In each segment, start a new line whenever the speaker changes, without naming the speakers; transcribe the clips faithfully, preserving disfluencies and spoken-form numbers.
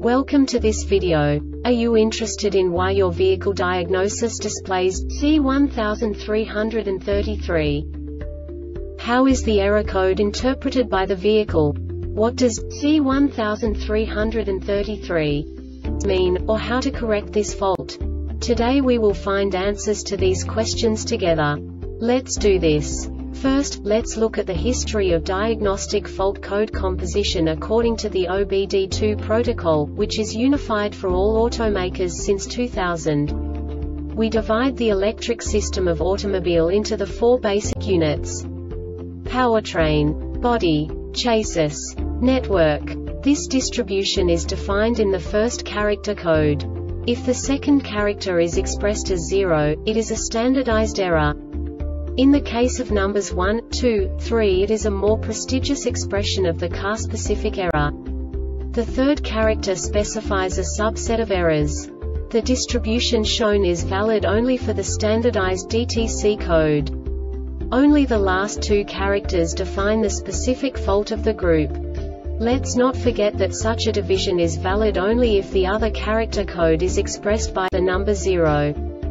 Welcome to this video. Are you interested in why your vehicle diagnosis displays C one three three three? How is the error code interpreted by the vehicle? What does C one three three three mean, or how to correct this fault? Today we will find answers to these questions together. Let's do this. First, let's look at the history of diagnostic fault code composition according to the O B D two protocol, which is unified for all automakers since two thousand. We divide the electric system of automobile into the four basic units: powertrain, body, chassis, network. This distribution is defined in the first character code. If the second character is expressed as zero, it is a standardized error. In the case of numbers one, two, three, it is a more prestigious expression of the car-specific error. The third character specifies a subset of errors. The distribution shown is valid only for the standardized D T C code. Only the last two characters define the specific fault of the group. Let's not forget that such a division is valid only if the other character code is expressed by the number zero.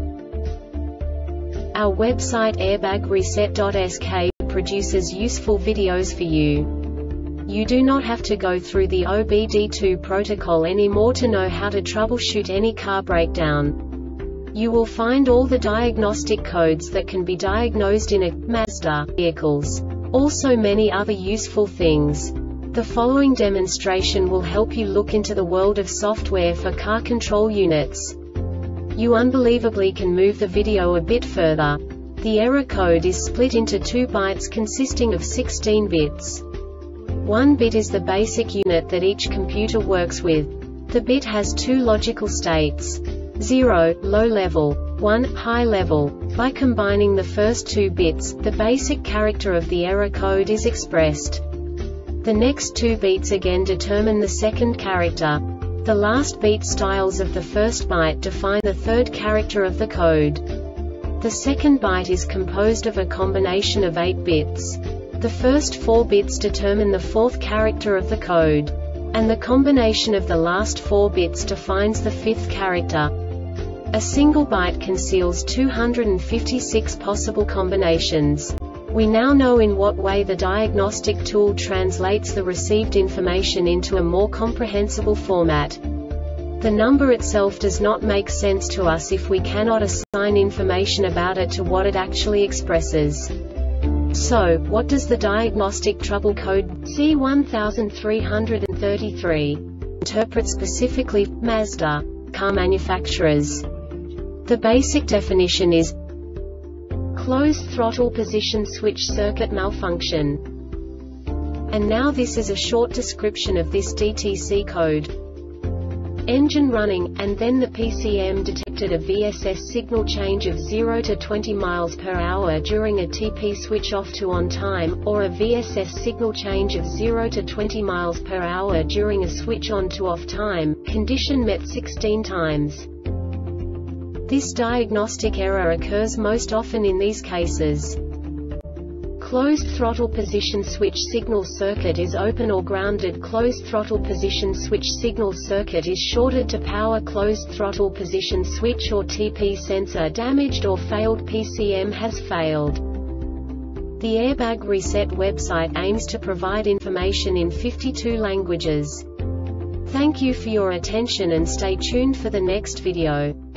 Our website airbag reset dot S K produces useful videos for you. You do not have to go through the O B D two protocol anymore to know how to troubleshoot any car breakdown. You will find all the diagnostic codes that can be diagnosed in a Mazda vehicles. Also many other useful things. The following demonstration will help you look into the world of software for car control units. You unbelievably can move the video a bit further. The error code is split into two bytes consisting of sixteen bits. One bit is the basic unit that each computer works with. The bit has two logical states: zero, low level, one, high level. By combining the first two bits, the basic character of the error code is expressed. The next two bits again determine the second character. The last beat styles of the first byte define the third character of the code. The second byte is composed of a combination of eight bits. The first four bits determine the fourth character of the code. And the combination of the last four bits defines the fifth character. A single byte conceals two hundred fifty-six possible combinations. We now know in what way the diagnostic tool translates the received information into a more comprehensible format. The number itself does not make sense to us if we cannot assign information about it to what it actually expresses. So, what does the diagnostic trouble code C one three three three interpret specifically for Mazda car manufacturers? The basic definition is closed throttle position switch circuit malfunction. And now this is a short description of this D T C code. Engine running, and then the P C M detected a V S S signal change of zero to twenty miles per hour during a T P switch off to on time, or a V S S signal change of zero to twenty miles per hour during a switch on to off time, condition met sixteen times. This diagnostic error occurs most often in these cases. Closed throttle position switch signal circuit is open or grounded. Closed throttle position switch signal circuit is shorted to power. Closed throttle position switch or T P sensor damaged or failed. P C M has failed. The Airbag Reset website aims to provide information in fifty-two languages. Thank you for your attention and stay tuned for the next video.